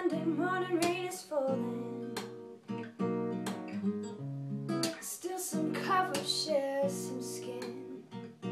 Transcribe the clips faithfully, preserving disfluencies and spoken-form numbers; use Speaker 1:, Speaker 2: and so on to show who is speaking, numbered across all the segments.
Speaker 1: Sunday morning rain is falling. Still some cover shares some skin.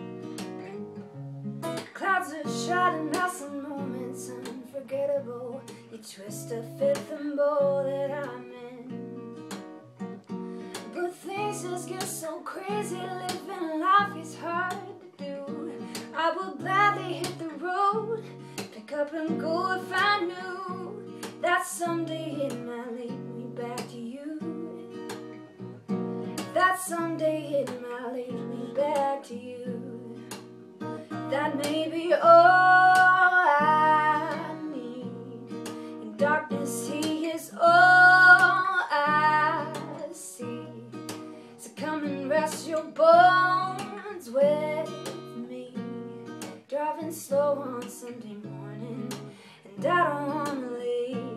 Speaker 1: Clouds are shrouding out some moments unforgettable. You twist a fifth and bowl that I'm in. But things just get so crazy, living life is hard to do. I would gladly hit the road, pick up and go if I knew that someday it might lead me back to you. That someday it might lead me back to you. That may be all I need. In darkness he is all I see. So come and rest your bones with me. Driving slow on Sunday morning, and I don't wanna leave.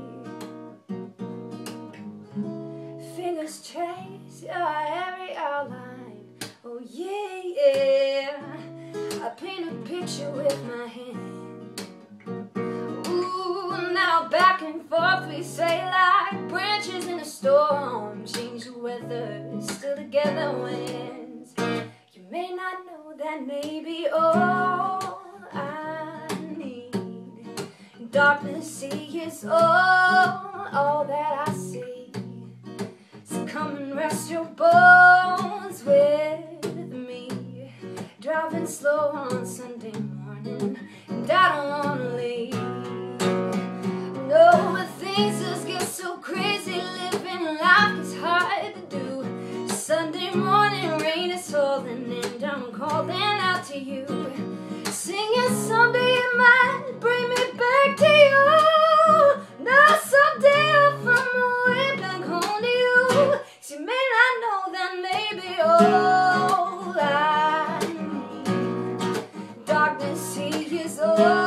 Speaker 1: Fingers trace your every outline. Oh yeah, yeah. I paint a picture with my hand. Ooh, now back and forth we say like branches in a storm. Change the weather, still together winds. You may not know that maybe all I need. In darkness he is all, all that I see. So come and rest your bones with me. Driving slow on Sunday morning, and I don't wanna leave. No, but things just get so crazy, living life is hard to do. Sunday morning rain is falling, and I'm calling out to you, singing someday it might bring me back to you. No, someday I'll find my way back home to you. So you may not know that maybe all I need. Darkness he is all